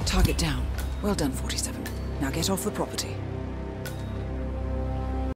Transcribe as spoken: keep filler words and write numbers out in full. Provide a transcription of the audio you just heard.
Target down. Well done, forty-seven. Now get off the property.